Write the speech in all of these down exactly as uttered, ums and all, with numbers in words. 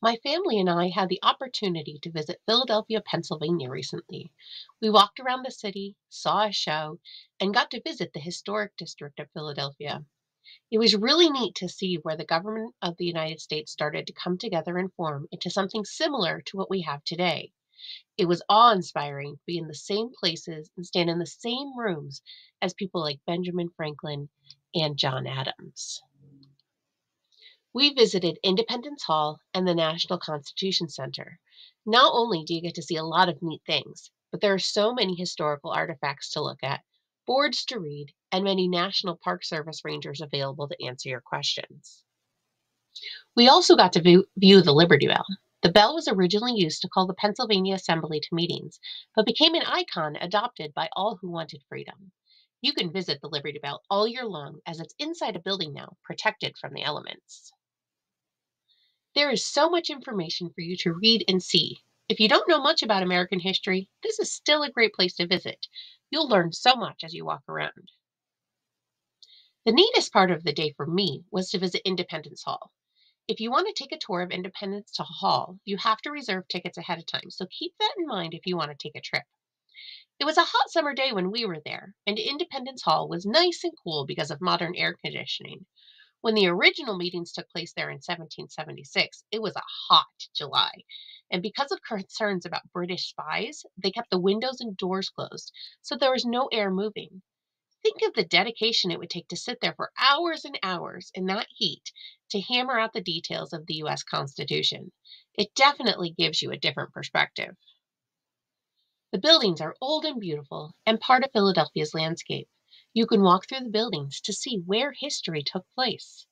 My family and I had the opportunity to visit Philadelphia, Pennsylvania recently. We walked around the city, saw a show, and got to visit the historic district of Philadelphia. It was really neat to see where the government of the United States started to come together and form into something similar to what we have today. It was awe inspiring to be in the same places and stand in the same rooms as people like Benjamin Franklin and John Adams. We visited Independence Hall and the National Constitution Center. Not only do you get to see a lot of neat things, but there are so many historical artifacts to look at, boards to read, and many National Park Service rangers available to answer your questions. We also got to view, view the Liberty Bell. The bell was originally used to call the Pennsylvania Assembly to meetings, but became an icon adopted by all who wanted freedom. You can visit the Liberty Bell all year long as it's inside a building now, protected from the elements. There is so much information for you to read and see. If you don't know much about American history, this is still a great place to visit. You'll learn so much as you walk around. The neatest part of the day for me was to visit Independence Hall. If you want to take a tour of Independence Hall, you have to reserve tickets ahead of time, so keep that in mind if you want to take a trip. It was a hot summer day when we were there, and Independence Hall was nice and cool because of modern air conditioning. When the original meetings took place there in seventeen seventy-six, it was a hot July. And because of concerns about British spies, they kept the windows and doors closed, so there was no air moving. Think of the dedication it would take to sit there for hours and hours in that heat to hammer out the details of the U S Constitution. It definitely gives you a different perspective. The buildings are old and beautiful and part of Philadelphia's landscape. You can walk through the buildings to see where history took place.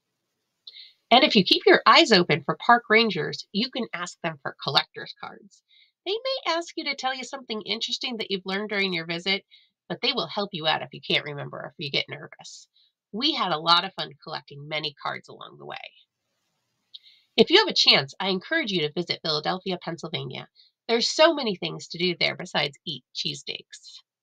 And if you keep your eyes open for park rangers, you can ask them for collector's cards. They may ask you to tell you something interesting that you've learned during your visit, but they will help you out if you can't remember or if you get nervous. We had a lot of fun collecting many cards along the way. If you have a chance, I encourage you to visit Philadelphia, Pennsylvania. There's so many things to do there besides eat cheesesteaks.